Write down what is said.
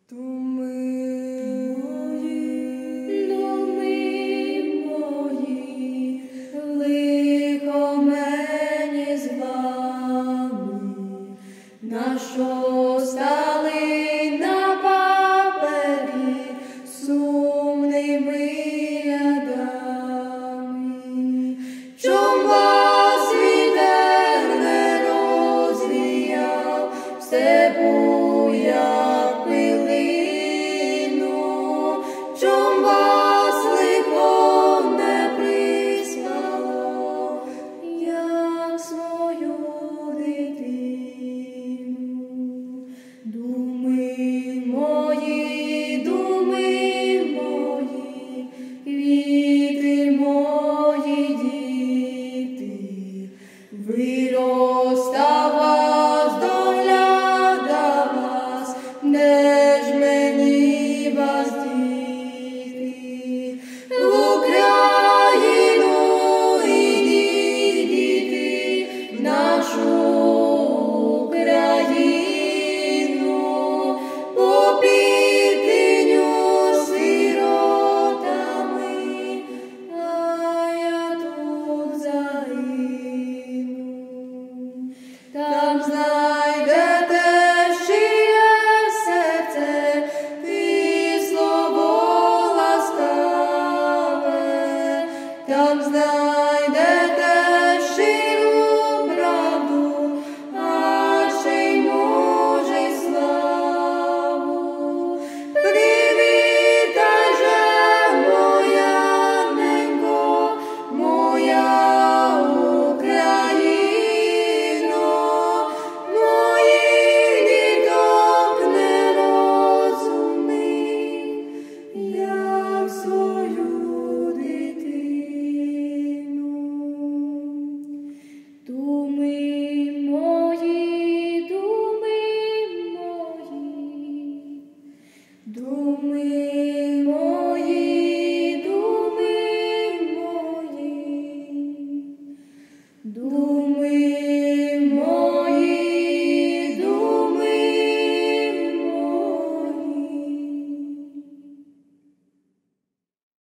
Нащо стали на папері сумними рядами? Чом вас вітер не розвіяв степу, як пилину? Чом вас лихо не прислало, як свою дитину? Думи мої, квіти мої, діти, вироста вас, догляда вас, де ж мені вас діти? В Україну ідіть, діти, в нашу Україну. Там знайдете щире серце і слово ласкаве, там знайдете щиру правду, а ще й може й славу. Привітай же, моя ненько, моя Думи мої,